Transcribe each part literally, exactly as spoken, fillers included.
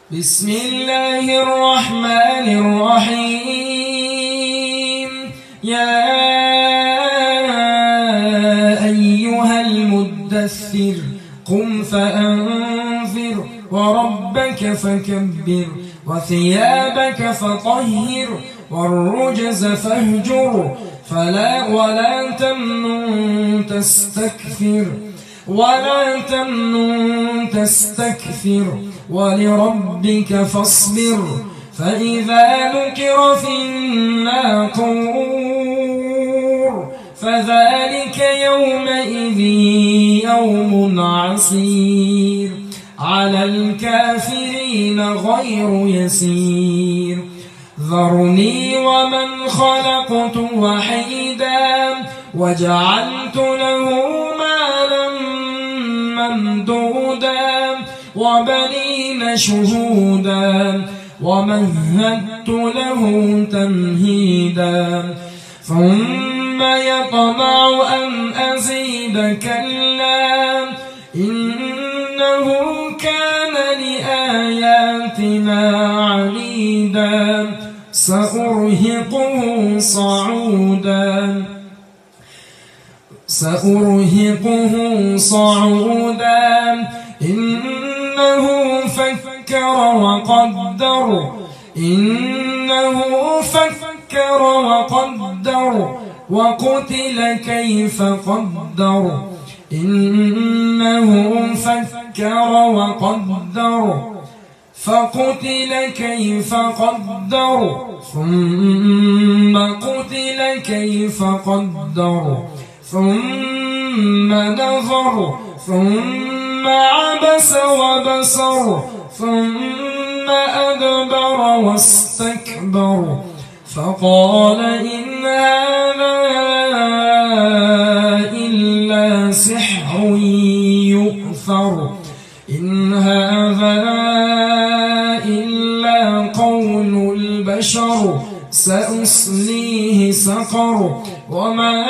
بسم الله الرحمن الرحيم. يا أيها المدثر قم فأنذر وربك فكبر وثيابك فطهر والرجز فاهجر فلا ولا تمنن تستكثر ولا تمنن تستكثر ولربك فاصبر فإذا نقر في الناقور فذلك يومئذ يوم عسير على الكافرين غير يسير. ذرني ومن خلقت وحيدا وجعلت له مالا ممدودا وبنين شهودا ومهدت له تمهيدا ثم يطمع أن أزيد كلا إنه كان لآياتنا عنيدا سأرهقه صعودا سأرهقه صعودا إنه فكر وقدر إنه فكر وقدر وقتل كيف قدر إنه فكر وقدر فقتل كيف قدر ثم قتل كيف قدر ثم نظر ثم عبس وبصر ثم أدبر واستكبر فقال إن هذا إلا سحر يؤثر إن هذا إلا قول البشر سأصليه سقر وما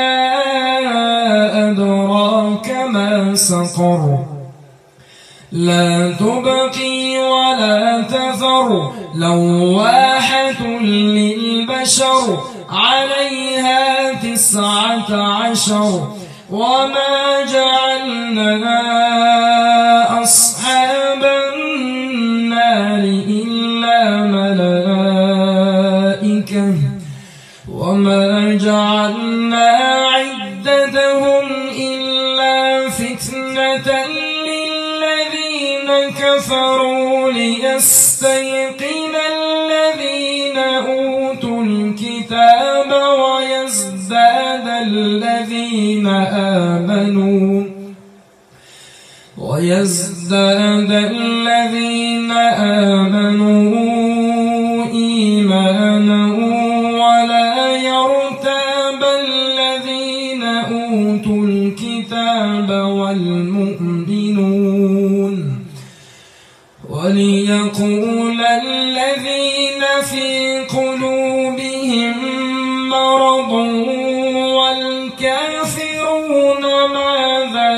أدراك ما سقر لا تبقي ولا تذر لواحة للبشر عليها تسعة عشر وما جعلنا أصحاب النار إلا ملائكة وما جعلنا عدتهم إلا فتنة للذين كفروا ليستيقن الذين أوتوا الكتاب ويزداد الذين آمنوا ويزداد الذين آمنوا إيمانا ولا يرتاب الذين أوتوا الكتاب والمؤمنون وليقول الذين في قلوبهم مرض والكافرون ماذا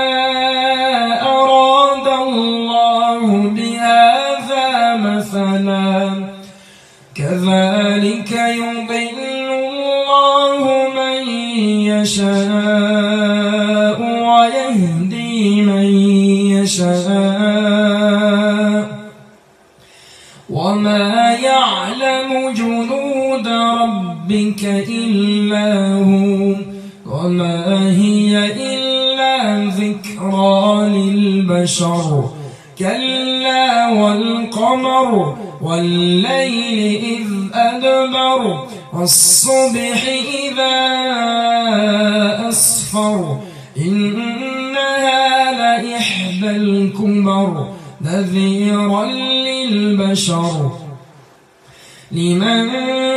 أراد الله بهذا مثلا كذلك يضل الله من يشاء ويهدي من يشاء وما يعلم جنود ربك إلا هو وما هي إلا ذكرى للبشر كلا والقمر والليل إذ أدبر والصبح إذا أسفر إنها لإحدى الكبر نذيرا للبشر لمن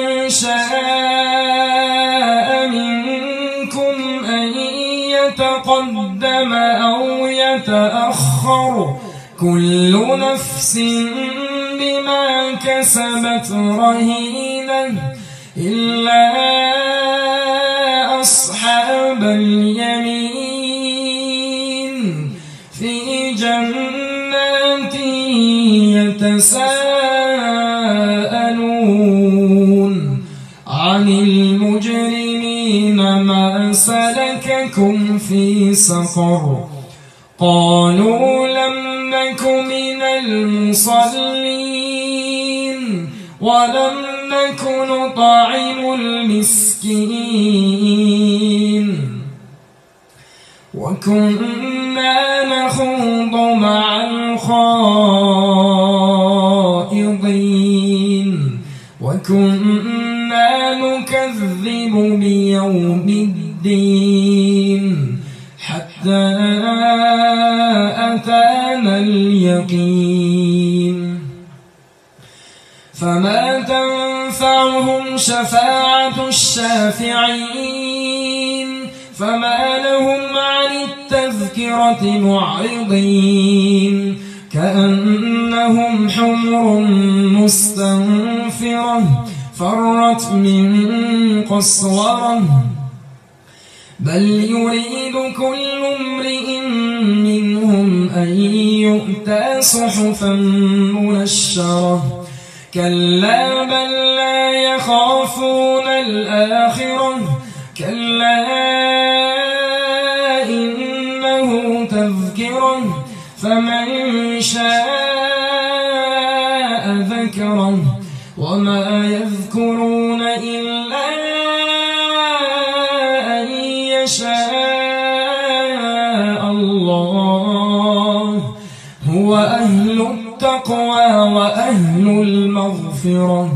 شاء منكم أن يتقدم أو يتأخر كل نفس بما كسبت رهينة إلا أصحاب اليمين في جنة جنات يتساءلون عن المجرمين ما سلككم في سقر قالوا لم نك من المصلين ولم نك نطعم المسكين وكنا نخوض مع الخائضين وكنا نكذب بيوم الدين حتى أتانا اليقين فما تنفعهم شفاعة الشافعين فما لهم عن التذكرة معرضين كأنهم حمر مستنفرة فرت من قسورة بل يريد كل امرئ منهم أن يؤتى صحفا منشرة كلا بل لا يخافون الآخرة كلا إنه تذكرة فمن شاء ذكره وما يذكرون إلا أن يشاء الله هو أهل التقوى وأهل المغفرة